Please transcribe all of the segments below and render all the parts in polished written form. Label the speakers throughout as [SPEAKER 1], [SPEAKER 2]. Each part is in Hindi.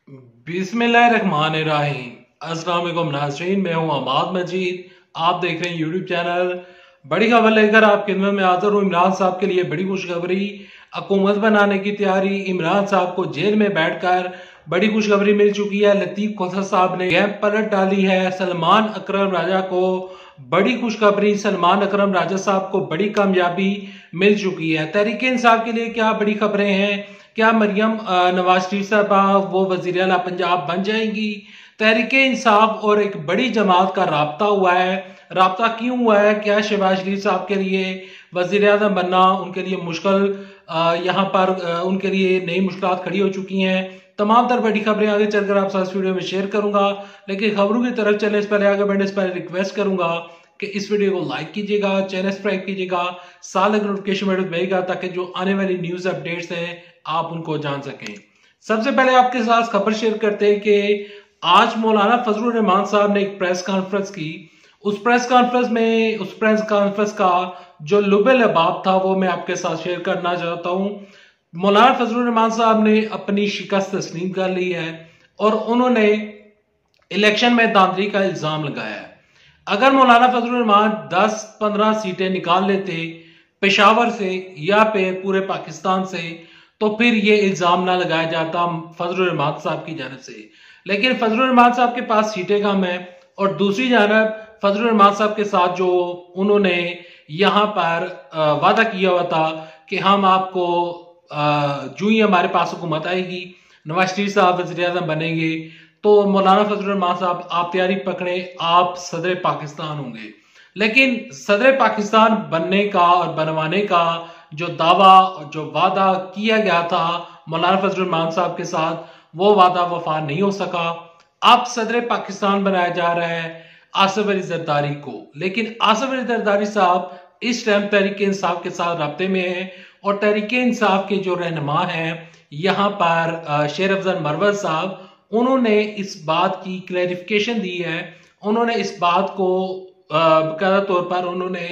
[SPEAKER 1] बिस्मिल्लाहिर्रहमानिर्रहीम। अस्सलाम वालेकुम नाज़रीन, मैं हूं अमाद मजीद। आप देख रहे हैं यूट्यूब चैनल। बड़ी खबर लेकर आपकी खिदमत में हाजिर हूं। इमरान साहब के लिए बड़ी खुशखबरी, हुकूमत बनाने की तैयारी। इमरान साहब को जेल में बैठकर बड़ी खुशखबरी मिल चुकी है। लतीफ खोसर साहब ने गैप पलट डाली है। सलमान अकरम राजा को बड़ी खुशखबरी, सलमान अकरम राजा साहब को बड़ी कामयाबी मिल चुकी है। तहरीक इंसाफ के लिए क्या बड़ी खबरें हैं? क्या मरियम नवाज शरीफ साहबा वो वजीर आला पंजाब बन जाएंगी? तहरीक इंसाफ और एक बड़ी जमात का राब्ता हुआ है। राब्ता क्यों हुआ है? क्या शहबाज शरीफ साहब के लिए वजीर आजम बनना उनके लिए मुश्किल, यहाँ पर उनके लिए नई मुश्किल खड़ी हो चुकी हैं। तमाम तर बड़ी खबरें आगे चलकर आप साथ वीडियो में शेयर करूंगा, लेकिन खबरों की तरफ चलने से पहले आगे बढ़ने से पहले रिक्वेस्ट करूंगा कि इस वीडियो को लाइक कीजिएगा, चैनल सब्सक्राइब कीजिएगा, साथ लगे नोटिफिकेशन बटन दबाइएगा ताकि जो आने वाली न्यूज अपडेट्स हैं आप उनको जान सकें। सबसे पहले आपके साथ खबर शेयर करते हैं कि आज मौलाना फजलुर रहमान साहब ने एक प्रेस कॉन्फ्रेंस की। उस प्रेस कॉन्फ्रेंस का जो लुबे लबाब था वो मैं आपके साथ शेयर करना चाहता हूं। मौलाना फजलुर रहमान साहब ने अपनी शिकस्त तस्लीम कर ली है और उन्होंने इलेक्शन में धांधली का इल्जाम लगाया है। अगर मौलाना फजलुर रहमान 10-15 सीटें निकाल लेते पेशावर से या पूरे पाकिस्तान से, तो फिर ये इल्जाम ना लगाया जाता फजलुर रहमान साहब की जानब से। लेकिन फजलुर रहमान साहब के पास सीटें कम है और दूसरी जानब फजलुर रहमान साहब के साथ जो उन्होंने यहाँ पर वादा किया हुआ था कि हम आपको जो ही हमारे पास हुकूमत आएगी, नवाज शरीफ साहब वज़ीर आज़म बनेंगे, तो मौलाना फजलुर रहमान साहब आप तैयारी पकड़े, आप सदर पाकिस्तान होंगे। लेकिन सदर पाकिस्तान बनने का और बनवाने का जो दावा, जो वादा किया गया था मौलाना फजलुर रहमान साहब के साथ, वो वादा वफा नहीं हो सका। अब सदर पाकिस्तान बनाया जा रहा है आसिफ अली जरदारी को। लेकिन आसिफ अली जरदारी साहब इस टाइम तहरीक इंसाफ के साथ राब्ते में है और तहरीक इंसाफ के जो रहनुमा हैं यहाँ पर शेर अफजल मरवत साहब, उन्होंने इस बात की क्लैरिफिकेशन दी है। उन्होंने इस बात को बाकायदा तौर पर उन्होंने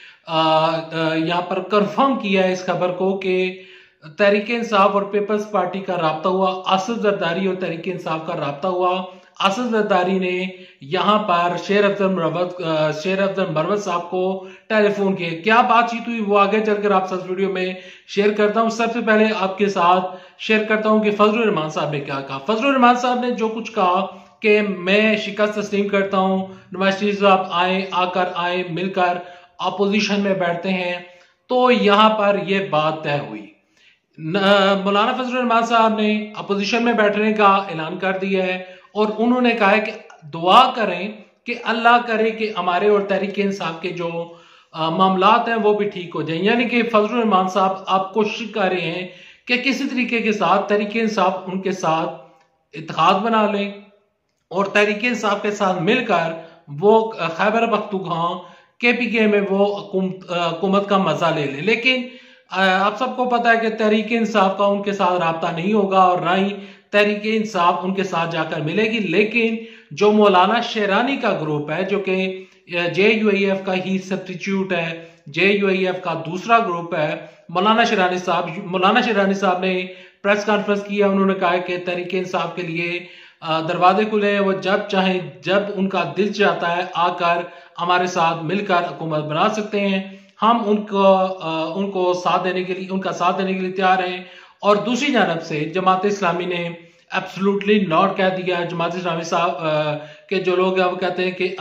[SPEAKER 1] यहाँ पर कंफर्म किया है इस खबर को कि तहरीक इंसाफ और पीपल्स पार्टी का राब्ता हुआ, आसिफ जरदारी और तहरीक इंसाफ का राब्ता हुआ। आसिफ जरदारी ने यहाँ पर शेर अफजल मरवत साहब को टेलीफोन किया। क्या बातचीत हुई वो आगे चलकर आप साथ वीडियो में शेयर करता हूँ। सबसे पहले आपके साथ शेयर करता हूँ कि फजलुर रहमान साहब ने क्या कहा। फजलुर रहमान साहब ने जो कुछ कहा कि मैं शिकस्त तस्लीम करता हूँ, नवाज शरीफ साहब आए मिलकर अपोजिशन में बैठते हैं, तो यहाँ पर यह बात तय हुई। मौलाना फजलुर रहमान साहब ने अपोजिशन में बैठने का ऐलान कर दिया है और उन्होंने कहा है कि दुआ करें कि अल्लाह करे कि हमारे और तहरीक इंसाफ के जो मामलात हैं वो भी ठीक हो जाएं। यानी कि फजलुर रहमान साहब आप कोशिश कर रहे हैं कि किसी तरीके के साथ तहरीक इंसाफ उनके साथ इत्तेहाद बना लें और तहरीक इंसाफ के साथ मिलकर वो खैबर पख्तूनख्वा KPK में वो हुकूमत का मजा ले ले। लेकिन आप सबको पता है कि तहरीक इंसाफ का उनके साथ राब्ता नहीं होगा और ना ही तहरीक इंसाफ उनके साथ जाकर मिलेगी। लेकिन जो मौलाना शेरानी का ग्रुप है, जो कि JUIF का ही सब्स्टिट्यूट है, JUIF का दूसरा ग्रुप है, मौलाना शेरानी साहब ने प्रेस कॉन्फ्रेंस किया। उन्होंने कहा कि तहरीक इंसाफ के लिए दरवाजे खुले हैं, वो जब चाहे, जब उनका दिल चाहता है आकर हमारे साथ मिलकर हुकूमत बना सकते हैं। हम उनका साथ देने के लिए तैयार हैं। और दूसरी जानब से जमात इस्लामी ने एब्सोल्युटली नॉट कह दिया। जमात इस्लामी साहब के जो लोग हैं वो कहते हैं कि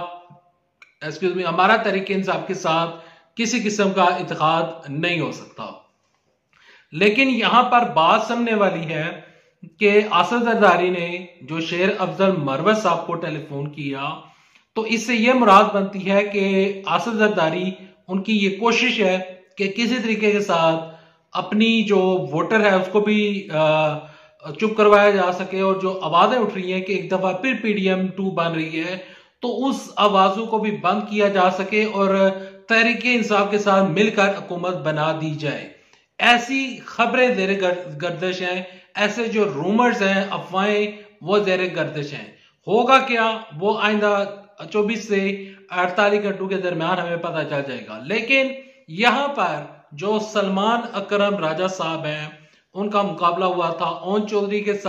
[SPEAKER 1] हमारा तहरीक इंसाफ के साथ किसी किस्म का इत्तेहाद नहीं हो सकता। लेकिन यहां पर बात समझने वाली है कि आसिफ जरदारी ने जो शेर अफजल मरवत साहब को टेलीफोन किया, तो इससे यह मुराद बनती है कि आसिफ जरदारी, उनकी ये कोशिश है कि किसी तरीके के साथ अपनी जो वोटर है उसको भी चुप करवाया जा सके और जो आवाजें उठ रही हैं कि एक दफा फिर PDM 2 बन रही है, तो उस आवाजों को भी बंद किया जा सके और तहरीक इंसाफ के साथ मिलकर हुकूमत बना दी जाए। ऐसी खबरें ज़ेरे गर्दिश हैं, ऐसे जो रूमर्स हैं, अफवाहें, वो ज़ेरे गर्दिश हैं। होगा क्या वो आइंदा 24 से 48 घंटों के दरमियान हमें पता चल जाएगा। लेकिन यहां पर जो सलमान अकरम राजा साहब हैं, उनका मुकाबला हुआ था ओन चौधरी के साथ,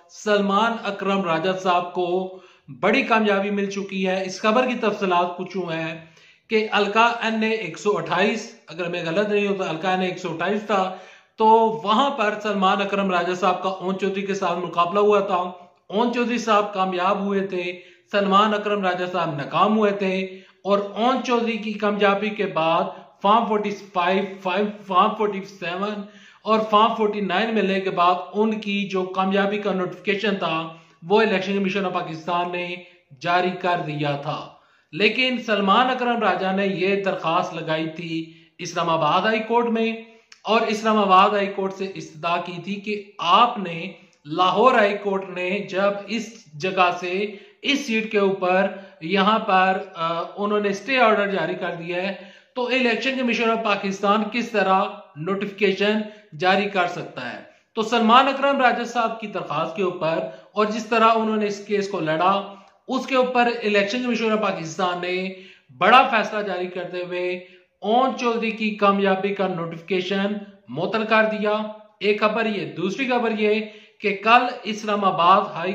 [SPEAKER 1] सलमान अकरम राजा साहब को बड़ी कामयाबी मिल चुकी है। इस खबर की तफसीलात कुछ यूं है कि अलका NA 128, अगर मैं गलत नहीं हूं तो अलका NA 128 था, तो वहां पर सलमान अकरम राजा साहब का ओन चौधरी के साथ मुकाबला हुआ था। ओन चौधरी साहब कामयाब हुए थे, सलमान अकरम राजा साहब नाकाम हुए थे और ओन चौधरी की कामयाबी के बाद फार्म 45, फार्म 47 और फार्म 49 मिलने के बाद उनकी जो कामयाबी का नोटिफिकेशन था वो इलेक्शन कमीशन ऑफ पाकिस्तान ने जारी कर दिया था। लेकिन सलमान अकरम राजा ने यह दरखास्त लगाई थी इस्लामाबाद हाई कोर्ट में और इस्लामाबाद हाई कोर्ट से इस्तदा की थी कि आपने लाहौर हाई कोर्ट ने जब इस जगह से इस सीट के ऊपर यहां पर उन्होंने स्टे ऑर्डर जारी कर दिया है, तो इलेक्शन कमीशन ऑफ पाकिस्तान किस तरह नोटिफिकेशन जारी कर सकता है। तो सलमान अकरम राजा साहब की दरखास्त के ऊपर और जिस तरह उन्होंने इस केस को लड़ा उसके ऊपर इलेक्शन कमीशन ऑफ पाकिस्तान ने बड़ा फैसला जारी करते हुए ओन चौधरी की कामयाबी का नोटिफिकेशन मुअत्तल कर दिया। एक खबर ये, दूसरी खबर ये कि कल इस्लामाबाद हाई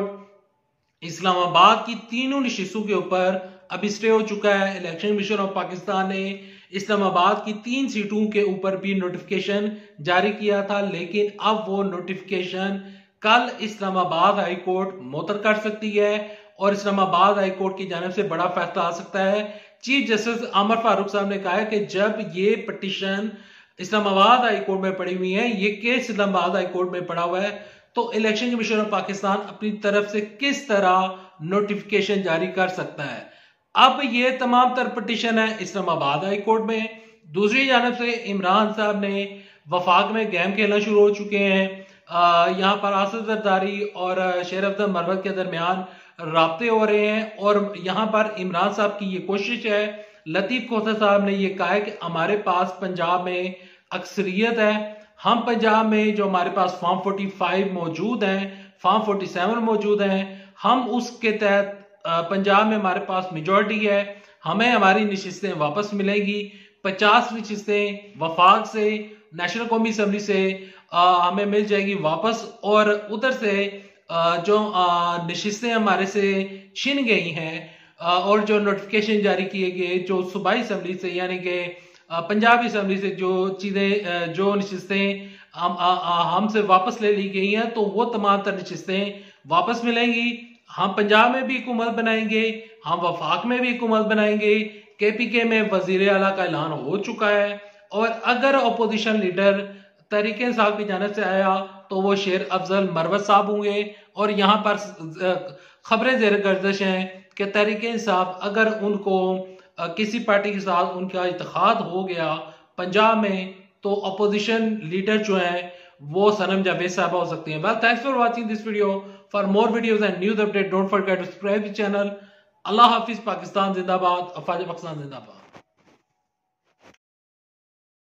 [SPEAKER 1] कोर्ट इस्लामाबाद की तीनों नशिस्तों के ऊपर अभी स्टे हो चुका है। इलेक्शन कमीशन ऑफ पाकिस्तान ने इस्लामाबाद की 3 सीटों के ऊपर भी नोटिफिकेशन जारी किया था, लेकिन अब वो नोटिफिकेशन कल इस्लामाबाद हाई कोर्ट मुअत्तल कर सकती है और इस्लामाबाद हाई कोर्ट की जानिब से बड़ा फैसला आ सकता है। चीफ जस्टिस आमर फारूक साहब ने कहा है कि जब ये पिटीशन इस्लामाबाद हाई कोर्ट में पड़ी हुई है, ये केस इस्लामाबाद हाई कोर्ट में पड़ा हुआ है, तो इलेक्शन कमीशन ऑफ पाकिस्तान अपनी तरफ से किस तरह नोटिफिकेशन जारी कर सकता है। अब ये तमाम तर पिटीशन है इस्लामाबाद हाई कोर्ट में। दूसरी जानब से इमरान साहब ने वफाक में गेम खेलना शुरू हो चुके हैं। यहाँ पर आसिफ जरदारी और शेर अफजल मरवत के दरमियान राब्ते हो रहे हैं और यहाँ पर इमरान साहब की ये कोशिश है, लतीफ खोसा साहब ने ये कहा है कि हमारे पास पंजाब में अक्सरियत है, हम पंजाब में जो हमारे पास फॉर्म 45 मौजूद हैं, फॉर्म 47 मौजूद हैं, हम उसके तहत पंजाब में हमारे पास मेजॉरिटी है, हमें हमारी नशिस्तें वापस मिलेंगी। 50 नशिस्तें वफाक से, नेशनल कौमी असम्बली से हमें मिल जाएगी वापस और उधर से जो नशिस्तें हमारे से छिन गई हैं और जो नोटिफिकेशन जारी किए गए जो सूबाई असम्बली से यानी कि पंजाबी असम्बली से जो चीजें जो नशिस्तें हमसे वापस ले ली गई हैं, तो वो तमाम तर नशिस्तें वापस मिलेंगी। हम पंजाब में भी हुकूमत बनाएंगे, हम वफाक में भी हुकूमत बनाएंगे। KPK में वजीर आला का ऐलान हो चुका है और अगर अपोजिशन लीडर तहरीक इंसाफ की जानिब से आया तो वो शेर अफजल मरवत साहब होंगे और यहाँ पर खबरें ज़ेर गर्दिश हैं कि तहरीक इंसाफ अगर उनको किसी पार्टी के साथ उनका इत्तेहाद हो गया पंजाब में, तो अपोजिशन लीडर जो है वो सनम जावेद साहब हो सकती हैं। Well, thanks for watching this video. For more videos and news update don't forget to subscribe the channel. अल्लाह हाफिज। पाकिस्तान जिंदाबाद। अफवाज पाकिस्तान जिंदाबाद।